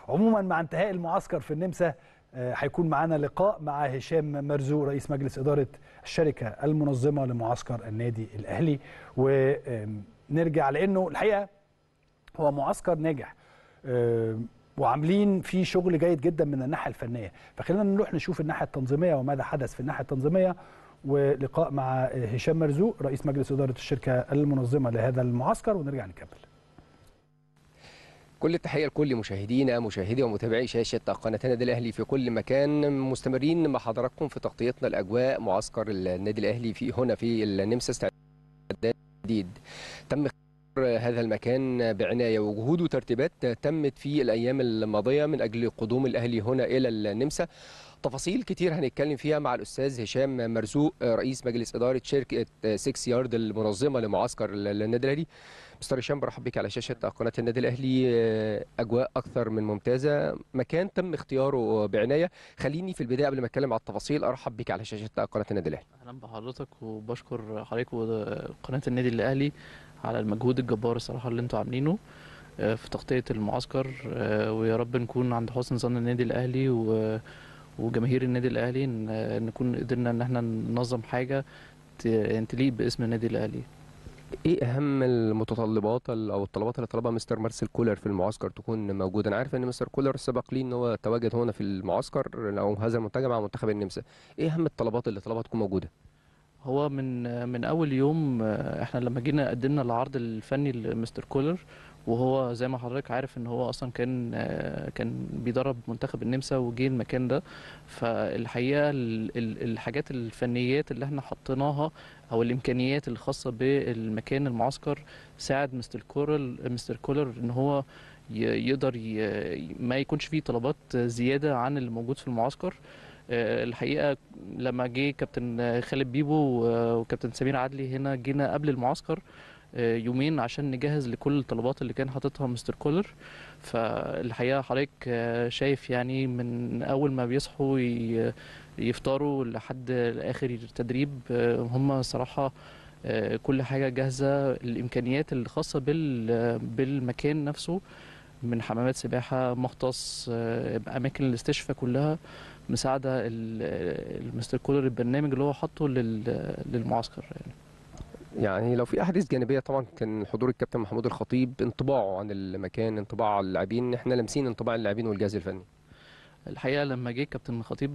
عموما مع انتهاء المعسكر في النمسا هيكون معانا لقاء مع هشام مرزوق رئيس مجلس إدارة الشركة المنظمة لمعسكر النادي الأهلي، ونرجع لأنه الحقيقة هو معسكر ناجح وعاملين فيه شغل جيد جدا من الناحية الفنية. فخلينا نروح نشوف الناحية التنظيمية وماذا حدث في الناحية التنظيمية، ولقاء مع هشام مرزوق رئيس مجلس إدارة الشركة المنظمة لهذا المعسكر، ونرجع نكمل. كل التحية لكل مشاهدي ومتابعي شاشة قناة النادي الأهلي في كل مكان. مستمرين مع حضراتكم في تغطيتنا الأجواء معسكر النادي الأهلي هنا في النمسا. استعداد جديد تم هذا المكان بعناية، وجهود وترتيبات تمت في الأيام الماضية من أجل قدوم الأهلي هنا إلى النمسا. تفاصيل كتير هنتكلم فيها مع الأستاذ هشام مرزوق رئيس مجلس إدارة شركة 6 يارد المنظمة لمعسكر النادي الأهلي. مستر هشام، برحب بك على شاشة قناة النادي الأهلي. أجواء أكثر من ممتازة، مكان تم اختياره بعناية. خليني في البداية قبل ما أتكلم على التفاصيل أرحب بك على شاشة قناة النادي الأهلي. أهلا بحضرتك، وبشكر حضرتك وقناة النادي الأهلي على المجهود الجبار الصراحة اللي انتوا عاملينه في تغطية المعسكر، ويا رب نكون عند حسن ظن النادي الأهلي وجماهير النادي الأهلي، نكون قدرنا ان احنا ننظم حاجة تليق باسم النادي الأهلي. ايه اهم المتطلبات او الطلبات اللي طلبها مستر مارسيل كولر في المعسكر تكون موجوده؟ انا عارف ان مستر كولر سبق لي ان هو تواجد هنا في المعسكر او هذا المنتجع مع منتخب النمسا. ايه اهم الطلبات اللي طلبها تكون موجوده؟ هو من اول يوم احنا لما جينا قدمنا العرض الفني لمستر كولر، وهو زي ما حضرتك عارف ان هو اصلا كان بيدرب منتخب النمسا وجه المكان ده. فالحقيقه الحاجات الفنيات اللي احنا حطيناها او الامكانيات الخاصه بالمكان المعسكر ساعد مستر كولر ان هو يقدر ما يكونش فيه طلبات زياده عن اللي موجود في المعسكر. الحقيقه لما جه كابتن خالد بيبو وكابتن سمير عدلي هنا، جينا قبل المعسكر يومين عشان نجهز لكل الطلبات اللي كان حاططها مستر كولر. فالحقيقه حضرتك شايف يعني من اول ما بيصحوا يفطروا لحد اخر التدريب، هم صراحه كل حاجه جاهزه. الامكانيات الخاصه بالمكان نفسه من حمامات سباحه، مختص، اماكن الاستشفاء، كلها مساعده المستر كولر البرنامج اللي هو حاطه للمعسكر. يعني لو في احاديث جانبيه، طبعا كان حضور الكابتن محمود الخطيب، انطباعه عن المكان، انطباع اللاعبين، احنا لامسين انطباع اللاعبين والجهاز الفني. الحقيقه لما جه الكابتن الخطيب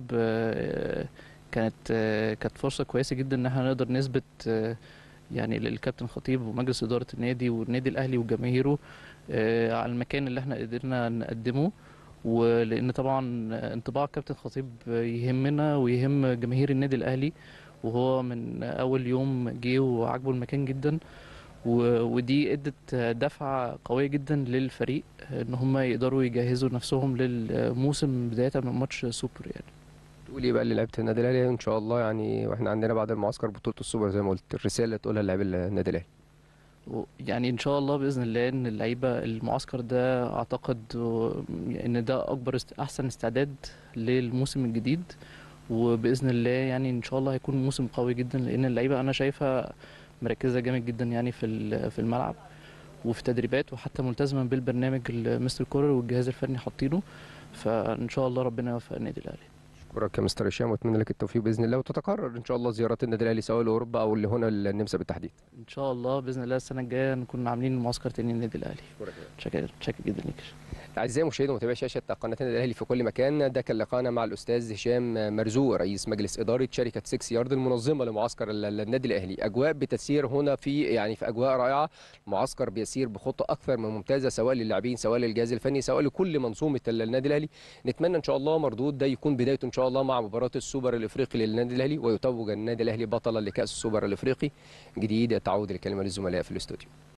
كانت فرصه كويسه جدا ان احنا نقدر نثبت يعني للكابتن الخطيب ومجلس اداره النادي والنادي الاهلي وجماهيره على المكان اللي احنا قدرنا نقدمه. ولان طبعا انطباع الكابتن الخطيب يهمنا ويهم جماهير النادي الاهلي، وهو من اول يوم جه وعجبه المكان جدا، ودي ادت دفعه قويه جدا للفريق ان هم يقدروا يجهزوا نفسهم للموسم بدايه من ماتش سوبر. يعني تقول ايه بقى لعيبه النادي الاهلي ان شاء الله، يعني واحنا عندنا بعد المعسكر بطوله السوبر زي ما قلت، الرساله اللي تقولها للاعبي النادي الاهلي؟ يعني ان شاء الله باذن الله ان اللعيبه المعسكر ده اعتقد ان ده احسن استعداد للموسم الجديد، وباذن الله يعني ان شاء الله هيكون موسم قوي جدا، لان اللعيبه انا شايفها مركزه جامد جدا يعني في الملعب وفي تدريبات، وحتى ملتزمه بالبرنامج اللي مستر كولر والجهاز الفني حاطينه. فان شاء الله ربنا يوفق النادي الاهلي. اشكرك يا مستر هشام، واتمنى لك التوفيق باذن الله، وتتكرر ان شاء الله زيارات النادي الاهلي سواء لاوروبا او اللي هنا النمسا بالتحديد. ان شاء الله باذن الله السنه الجايه نكون عاملين معسكر تاني للنادي الاهلي. شكرا جدا ليك. اعزائي مشاهدي ومتابعي شاشه قناه النادي الاهلي في كل مكان، ده كان لقاءنا مع الاستاذ هشام مرزوق رئيس مجلس اداره شركه 6 يارد المنظمه لمعسكر النادي الاهلي. اجواء بتسير هنا في اجواء رائعه، المعسكر بيسير بخطه اكثر من ممتازه سواء للاعبين سواء للجهاز الفني سواء لكل منظومه النادي الاهلي. نتمنى ان شاء الله مردود ده يكون بدايته ان شاء الله مع مباراه السوبر الافريقي للنادي الاهلي، ويتوج النادي الاهلي بطلا لكاس السوبر الافريقي. جديد تعود الكلمه للزملاء في الاستوديو.